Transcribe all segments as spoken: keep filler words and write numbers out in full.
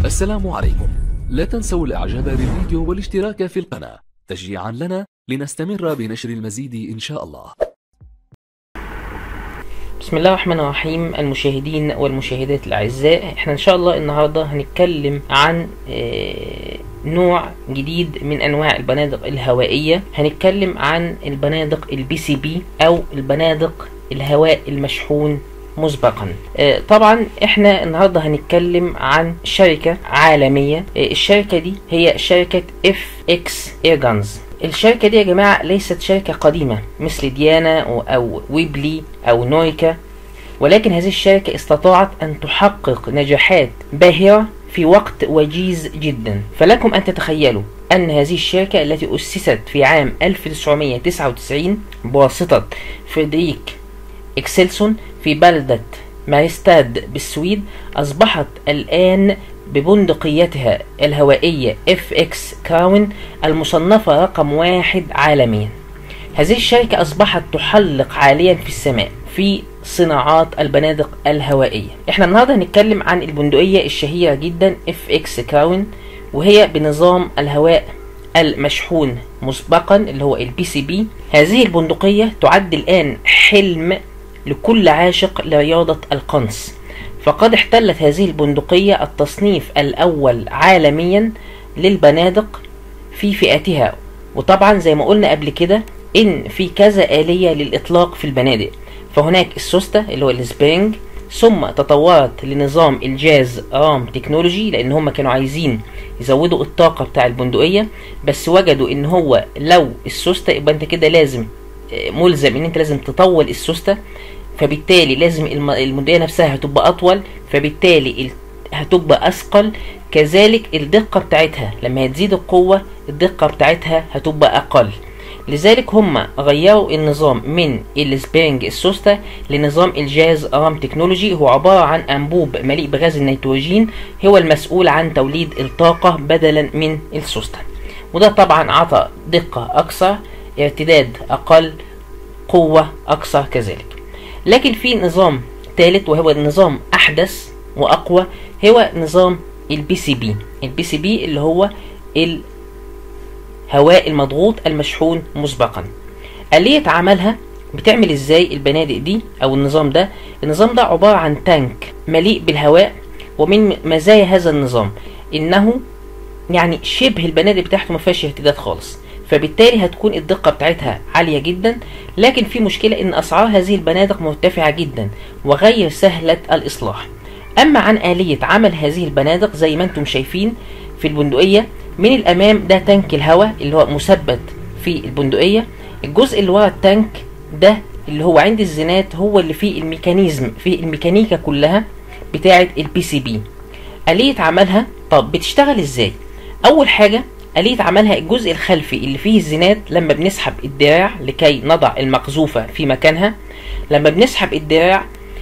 السلام عليكم. لا تنسوا الاعجاب بالفيديو والاشتراك في القناة تشجيعا لنا لنستمر بنشر المزيد ان شاء الله. بسم الله الرحمن الرحيم. المشاهدين والمشاهدات الاعزاء، احنا ان شاء الله النهارده هنتكلم عن نوع جديد من انواع البنادق الهوائيه. هنتكلم عن البنادق البي سي بي او البنادق الهواء المشحون مسبقا. طبعا احنا النهارده هنتكلم عن شركه عالميه. الشركه دي هي شركه اف اكس ايرجانز. الشركه دي يا جماعه ليست شركه قديمه مثل ديانا او ويبلي او نويكا، ولكن هذه الشركه استطاعت ان تحقق نجاحات باهره في وقت وجيز جدا. فلكم ان تتخيلوا ان هذه الشركه التي اسست في عام ألف وتسعمائة وتسعة وتسعين بواسطه فريدريك إكسلسون في بلدة ماريستاد بالسويد، أصبحت الآن ببندقيتها الهوائية اف اكس كراون المصنفة رقم واحد عالميا. هذه الشركة أصبحت تحلق عاليا في السماء في صناعات البنادق الهوائية. احنا النهارده هنتكلم عن البندقية الشهيرة جدا اف اكس كراون، وهي بنظام الهواء المشحون مسبقا اللي هو البي سي بي. هذه البندقية تعد الآن حلم لكل عاشق لرياضة القنص، فقد احتلت هذه البندقية التصنيف الأول عالميا للبنادق في فئتها. وطبعا زي ما قلنا قبل كده إن في كذا آلية للإطلاق في البنادق، فهناك السوسته اللي هو السبرينج، ثم تطورت لنظام الجاز رام تكنولوجي لأن هم كانوا عايزين يزودوا الطاقة بتاع البندقية، بس وجدوا إن هو لو السوسته يبقى أنت كده لازم ملزم إن أنت لازم تطول السوسته، فبالتالي لازم البندقية نفسها هتبقى أطول، فبالتالي هتبقى أثقل. كذلك الدقة بتاعتها لما هتزيد القوة الدقة بتاعتها هتبقى أقل. لذلك هم غيروا النظام من السبرينج السوسته لنظام الجاز رام تكنولوجي. هو عبارة عن أنبوب مليء بغاز النيتروجين هو المسؤول عن توليد الطاقة بدلا من السوسته، وده طبعا عطى دقة أكثر، ارتداد أقل، قوة أكثر كذلك. لكن في نظام ثالث وهو النظام أحدث وأقوى، هو نظام البي سي بي. البي سي بي اللي هو الهواء المضغوط المشحون مسبقا. آلية عملها بتعمل ازاي البنادق دي او النظام ده؟ النظام ده عبارة عن تانك مليء بالهواء، ومن مزايا هذا النظام انه يعني شبه البنادق بتاعته ما فيهاش ارتداد خالص، فبالتالي هتكون الدقة بتاعتها عالية جدا. لكن في مشكلة ان اسعار هذه البنادق مرتفعة جدا وغير سهلة الاصلاح. اما عن آلية عمل هذه البنادق زي ما انتم شايفين في البندقية، من الامام ده تانك الهواء اللي هو مثبت في البندقية. الجزء اللي ورا التانك ده اللي هو عند الزناد هو اللي فيه الميكانيزم، فيه الميكانيكا كلها بتاعة البي سي بي. آلية عملها طب بتشتغل ازاي؟ اول حاجة آلية عملها الجزء الخلفي اللي فيه الزناد، لما بنسحب الدراع لكي نضع المقذوفة في مكانها، لما بنسحب الدراع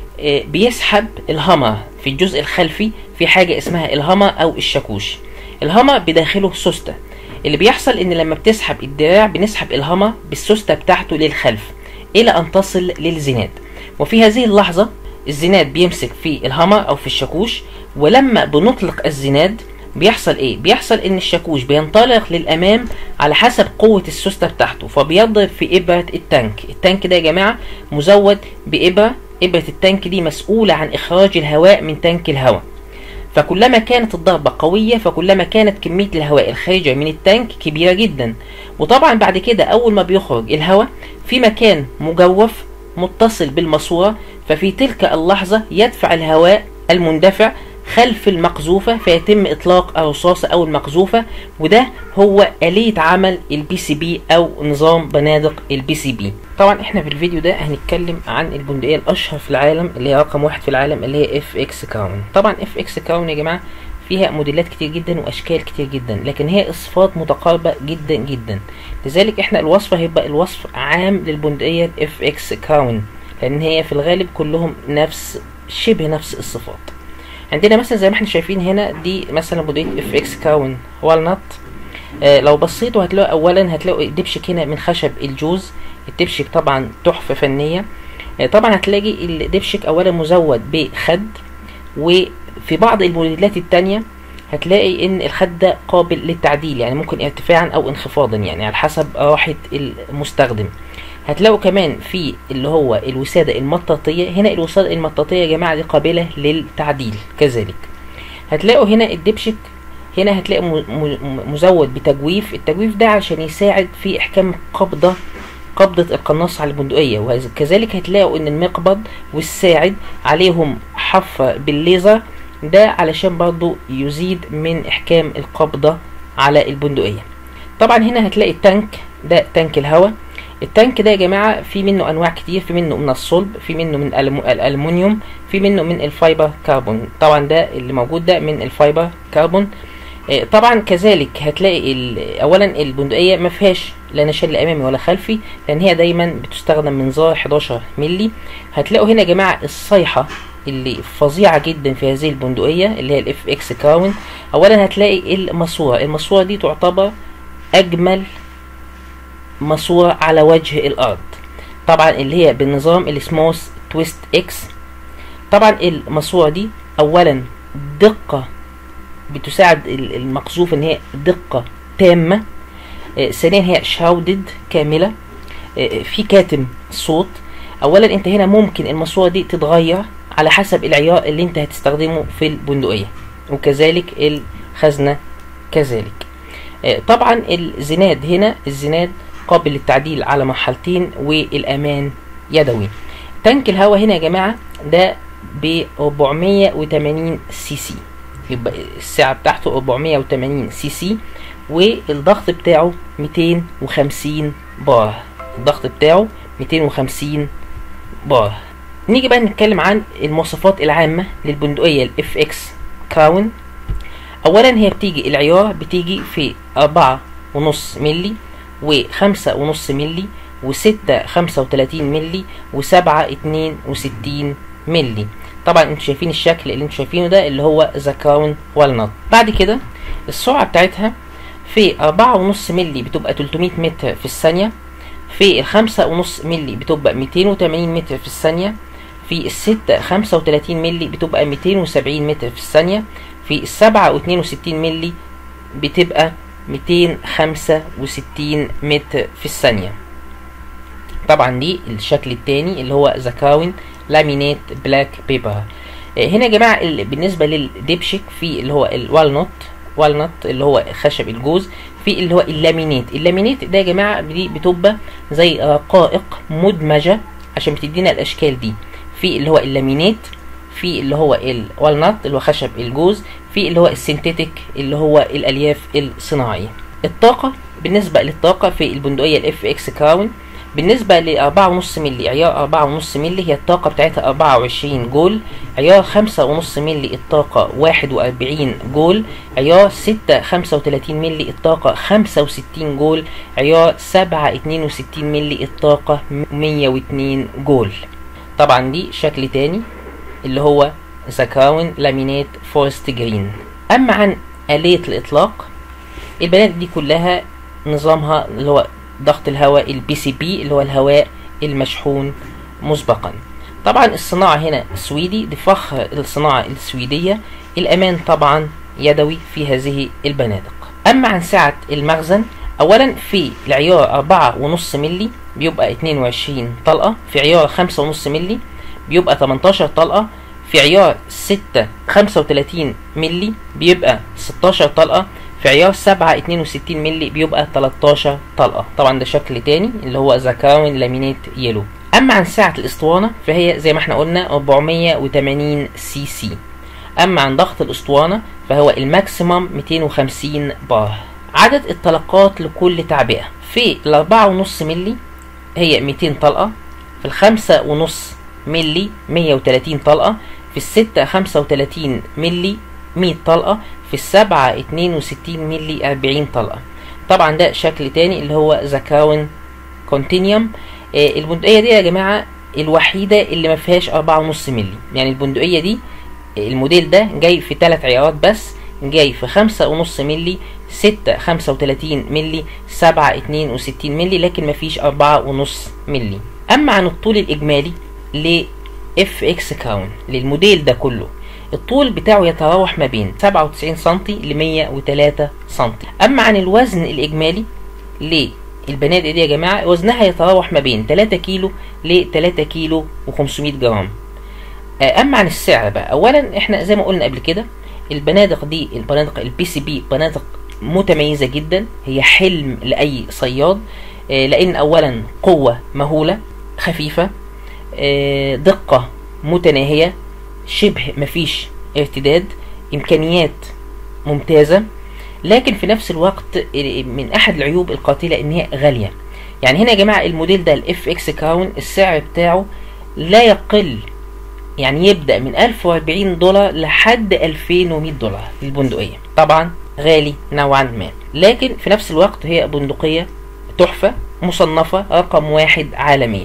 بيسحب الهامر في الجزء الخلفي في حاجة اسمها الهامر أو الشاكوش. الهامر بداخله سوسته. اللي بيحصل إن لما بتسحب الدراع بنسحب الهامر بالسوسته بتاعته للخلف إلى أن تصل للزناد، وفي هذه اللحظة الزناد بيمسك في الهامر أو في الشاكوش، ولما بنطلق الزناد بيحصل ايه؟ بيحصل ان الشاكوش بينطلق للامام على حسب قوة السوسته بتاعته، فبيضرب في ابرة التانك. التانك ده يا جماعة مزود بابرة، ابرة التانك دي مسؤولة عن اخراج الهواء من تانك الهواء. فكلما كانت الضربة قوية فكلما كانت كمية الهواء الخارجة من التانك كبيرة جدا. وطبعا بعد كده اول ما بيخرج الهواء في مكان مجوف متصل بالماسورة، ففي تلك اللحظة يدفع الهواء المندفع خلف المقذوفة فيتم اطلاق الرصاصة او المقذوفة. وده هو آلية عمل البي سي بي او نظام بنادق البي سي بي. طبعا احنا في الفيديو ده هنتكلم عن البندقية الاشهر في العالم اللي هي رقم واحد في العالم اللي هي اف اكس كراون. طبعا اف اكس كراون يا جماعة فيها موديلات كتير جدا واشكال كتير جدا، لكن هي اصفات متقاربة جدا جدا. لذلك احنا الوصف هيبقى الوصف عام للبندقية اف اكس كراون، لان هي في الغالب كلهم نفس شبه نفس الصفات. عندنا مثلا زي ما احنا شايفين هنا دي مثلا بندقية اف اكس كراون والنت. آه لو بصيتوا هتلاقوا اولا هتلاقوا الدبشك هنا من خشب الجوز. الدبشك طبعا تحفة فنية. آه طبعا هتلاقي الدبشك اولا مزود بخد، وفي بعض الموديلات التانية هتلاقي ان الخد ده قابل للتعديل، يعني ممكن ارتفاعا او انخفاضا يعني على حسب راحة المستخدم. هتلاقوا كمان في اللي هو الوسادة المطاطية. هنا الوسادة المطاطية يا جماعة دي قابلة للتعديل كذلك. هتلاقوا هنا الدبشك، هنا هتلاقي مزود بتجويف. التجويف ده عشان يساعد في احكام قبضة قبضة القناص على البندقية، وكذلك هتلاقوا ان المقبض والساعد عليهم حفر بالليزر، ده علشان برضو يزيد من احكام القبضة على البندقية. طبعا هنا هتلاقي التانك، ده تانك الهواء. التانك ده يا جماعة في منه انواع كتير، في منه من الصلب، في منه من الالومنيوم، في منه من الفايبر كربون. طبعا ده اللي موجود ده من الفايبر كربون. طبعا كذلك هتلاقي اولا البندقية ما فيهاش لا نشل امامي ولا خلفي، لان هي دايما بتستخدم منظار حداشر مللي. هتلاقوا هنا يا جماعة الصيحة اللي فظيعة جدا في هذه البندقية اللي هي الاف اكس كراون. اولا هتلاقي الماسورة، الماسورة دي تعتبر اجمل ماسورة على وجه الارض، طبعا اللي هي بالنظام السموث تويست اكس. طبعا الماسورة دي اولا دقة بتساعد المقذوف ان هي دقة تامة. ثانيا هي شاودد كاملة. في كاتم صوت. اولا انت هنا ممكن الماسورة دي تتغير على حسب العيار اللي انت هتستخدمه في البندقية، وكذلك الخزنة كذلك. طبعا الزناد هنا، الزناد قابل للتعديل على مرحلتين والامان يدوي. تانك الهواء هنا يا جماعة ده ب أربعمية وتمانين سي سي، يبقى السعة بتاعته أربعمية وتمانين سي سي، والضغط بتاعه ميتين وخمسين بار. الضغط بتاعه ميتين وخمسين بار. نيجي بقى نتكلم عن المواصفات العامة للبندقية الاف اكس كراون. اولا هي بتيجي العيار بتيجي في أربعة ونص ملي، وخمسة ونص ملي، وستة خمسة وتلاتين ملي، وسبعة اتنين وستين ملي. طبعا انتوا شايفين الشكل اللي انتوا شايفينه ده اللي هو ذا كراون والنت. بعد كده السرعة بتاعتها في أربعة ونص ملي بتبقى تلتمية متر في الثانية، في الخمسة ونص ملي بتبقى ميتين وتمانين متر في الثانية، في الستة خمسة وتلاتين ملي بتبقى ميتين وسبعين متر في الثانية، في السبعة واتنين وستين ملي بتبقى ميتين خمسة وستين متر في الثانية. طبعا دي الشكل التاني اللي هو ذا كراون لامينيت بلاك بيبر. هنا يا جماعة بالنسبة للدبشك في اللي هو الوالنوت، والنت اللي هو خشب الجوز، في اللي هو اللامينيت. اللامينيت ده يا جماعة دي بتبقى زي رقائق مدمجة عشان بتدينا الاشكال دي. في اللي هو اللامينيت، في اللي هو الوالنت اللي هو خشب الجوز، في اللي هو السينتيتيك اللي هو الالياف الصناعية. الطاقة، بالنسبة للطاقة في البندقية الاف اكس كراون بالنسبة ل أربعة ونص ملي، عيار أربعة ونص ملي هي الطاقة بتاعتها أربعة وعشرين جول، عيار خمسة ونص ملي الطاقة واحد وأربعين جول، عيار ستة خمسة وتلاتين ملي الطاقة خمسة وستين جول، عيار سبعة اتنين وستين ملي الطاقة مية واتنين جول. طبعا دي شكل تاني اللي هو ذا كراون لامينيت فورست جرين. أما عن آلية الإطلاق، البنات دي كلها نظامها اللي هو ضغط الهواء البي سي بي اللي هو الهواء المشحون مسبقا. طبعا الصناعة هنا سويدي، دي فخر الصناعة السويدية. الأمان طبعا يدوي في هذه البنادق. أما عن سعة المخزن، أولا في العيار أربعة ونص ملي بيبقى اتنين وعشرين طلقة، في عيار خمسة ونص ملي بيبقى تمنتاشر طلقة، في عيار ستة خمسة وتلاتين ملي بيبقى ستاشر طلقة، في عيار سبعة اتنين وستين ملي بيبقى تلتاشر طلقة. طبعا ده شكل تاني اللي هو ذا كراون لامينيت يلو. اما عن سعة الاسطوانة فهي زي ما احنا قلنا أربعمية وتمانين سي سي. اما عن ضغط الاسطوانة فهو الماكسيمم ميتين وخمسين بار. عدد الطلقات لكل تعبئة في الأربعة ونص ملي هي ميتين طلقة، في الخمسة ونص ملي مية وتلاتين طلقة، في الستة خمسة وتلاتين ملي مية طلقة، في السبعة اتنين وستين ملي أربعين طلقة. طبعا ده شكل تاني اللي هو ذا كراون كونتينيوم. آه البندقية دي يا جماعة الوحيدة اللي ما فيهاش أربعة ونص ملي، يعني البندقية دي الموديل ده جاي في ثلاث عيارات بس، جاي في خمسة ونص ملي، ستة خمسة وتلاتين ملي، سبعة اتنين وستين ملي، لكن ما فيش أربعة ونص ملي. أما عن الطول الإجمالي ل اف اكس كراون للموديل ده كله، الطول بتاعه يتراوح ما بين سبعة وتسعين سنتي ل مية وتلاتة سنتي. اما عن الوزن الاجمالي للبنادق دي يا جماعه، وزنها يتراوح ما بين تلاتة كيلو ل تلاتة كيلو وخمسمية جرام. اما عن السعر بقى، اولا احنا زي ما قلنا قبل كده البنادق دي، البنادق البي سي بي بنادق متميزه جدا، هي حلم لاي صياد، لان اولا قوه مهوله، خفيفه، دقه متناهيه، شبه مفيش ارتداد، امكانيات ممتازه، لكن في نفس الوقت من احد العيوب القاتله ان هي غاليه. يعني هنا يا جماعه الموديل ده الاف اكس كراون السعر بتاعه لا يقل، يعني يبدا من ألف وأربعين دولار لحد ألفين ومية دولار البندقيه. طبعا غالي نوعا ما، لكن في نفس الوقت هي بندقيه تحفه، مصنفه رقم واحد عالميا.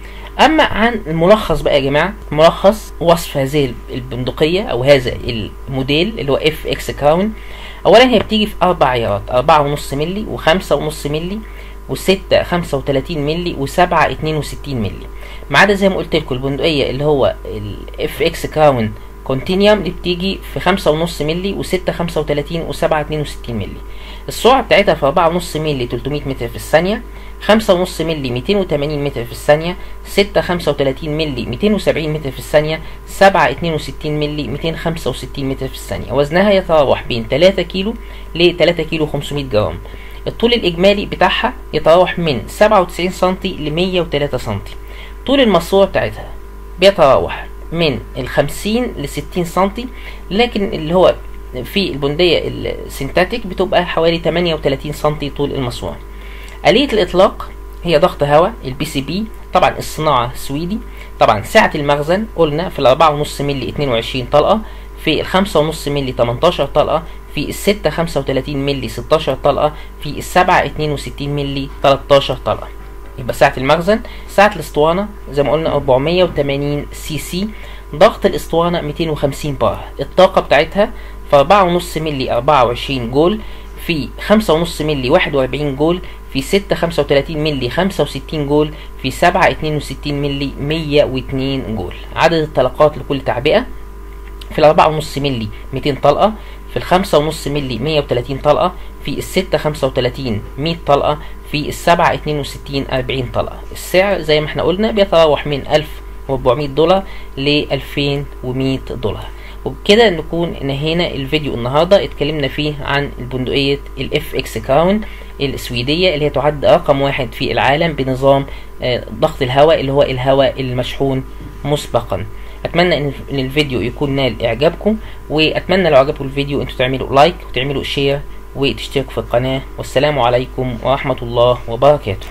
اما عن الملخص بقى يا جماعه، ملخص وصف هذه البندقيه او هذا الموديل اللي هو اف اكس كراون. اولا هي بتيجي في اربع عيارات، أربعة ونص مللي وخمسة ونص مللي وستة خمسة وتلاتين مللي وسبعة اتنين وستين مللي. ما عدا زي ما قلت لكم البندقيه اللي هو الاف اكس كراون كونتينيوم دي بتيجي في خمسة ونص مللي وستة خمسة وتلاتين وسبعة اتنين وستين مللي. السرعه بتاعتها في أربعة ونص مللي تلتمية متر في الثانيه، خمسة ونص مللي ميتين وتمانين متر في الثانيه، ستة خمسة وتلاتين مللي ميتين وسبعين متر في الثانيه، سبعة اتنين وستين مللي ميتين خمسة وستين متر في الثانيه. وزنها يتراوح بين تلاتة كيلو ل تلاتة كيلو وخمسمية جرام. الطول الاجمالي بتاعها يتراوح من سبعة وتسعين سنتي ل مية وتلاتة سنتي. طول الماسوره بتاعتها بيتراوح من الخمسين لستين سنتي، لكن اللي هو في البندقية السينتاتيك بتبقى حوالي تمانية وتلاتين سنتي طول الماسورة. آلية الإطلاق هي ضغط هواء البي سي بي، طبعا الصناعة سويدي. طبعا سعة المخزن قلنا في الأربعة ونص مللي اتنين وعشرين طلقة، في الخمسة ونص مللي تمنتاشر طلقة، في الستة خمسة وتلاتين مللي ستاشر طلقة، في السبعة اتنين وستين مللي تلاتاشر طلقة. يبقى سعة المخزن. سعة الاسطوانة زي ما قلنا أربعمية وتمانين سي سي. ضغط الاسطوانة ميتين وخمسين بار. الطاقة بتاعتها في أربعة ونص مللي أربعة وعشرين جول، في خمسة ونص مللي واحد وأربعين جول، في ستة خمسة وتلاتين مللي خمسة وستين جول، في سبعة اتنين وستين مللي مية واتنين جول. عدد الطلقات لكل تعبئة في الأربعة ونص مللي ميتين طلقة، في الخمسة ونص مللي مية وتلاتين طلقة، في الستة خمسة وتلاتين مية طلقة، في السبعة اتنين وستين أربعين طلقة. السعر زي ما احنا قلنا بيتراوح من ألف وأربعمية دولار ل ألفين ومية دولار. وبكده نكون نهينا الفيديو النهارده. اتكلمنا فيه عن البندقية الاف اكس كراون السويدية اللي هي تعد رقم واحد في العالم بنظام ضغط الهواء اللي هو الهواء المشحون مسبقا. اتمنى ان الفيديو يكون نال اعجابكم، واتمنى لو عجبكم الفيديو انتوا تعملوا لايك وتعملوا شير وتشتركوا في القناة. والسلام عليكم ورحمة الله وبركاته.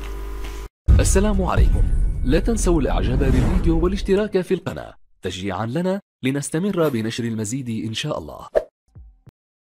السلام عليكم. لا تنسوا الاعجاب بالفيديو والاشتراك في القناة تشجيعا لنا لنستمر بنشر المزيد إن شاء الله.